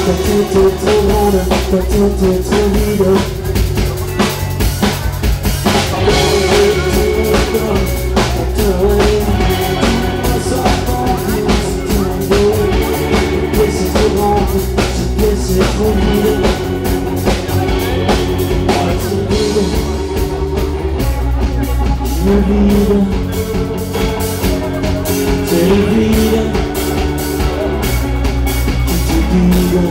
ta tête est trop grande, ta tête est trop vide. C'est trop vide. Le vide, c'est le vide qui te guide.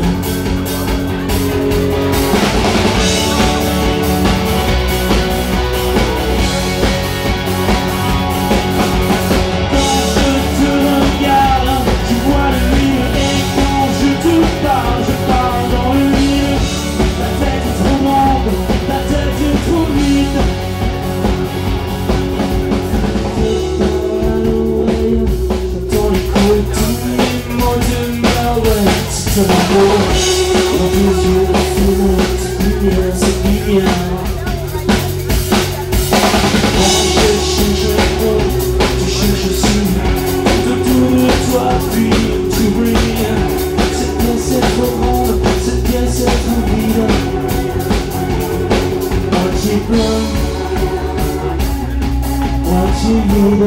C'est mon beau, dans tes yeux, c'est lumière, c'est lumière. Quand je cherche trop, tu cherches aussi. Tout autour de toi, puis tu brilles. Cette pièce est trop grande, cette pièce est trop vide. Moitié plein, moitié vide.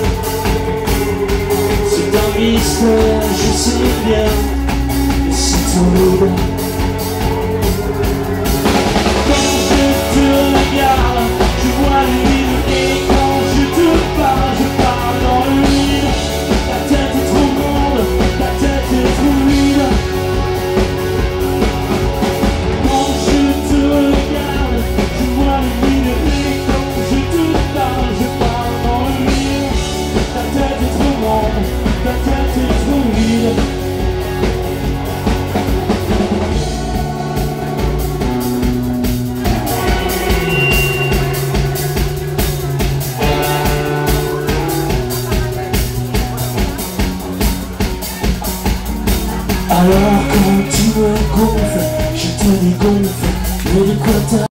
C'est un mystère, je sais bien. Quand je te regarde, je vois le vide. Et quand je te parle dans le vide. Ta tête est trop grande, ta tête est trop vide. Quand je te regarde, je vois le vide. Et quand je te parle dans le vide. Ta tête est trop grande, ta tête est trop vide. Alors quand tu me gonfles, je te dégonfle. Mais de quoi t'as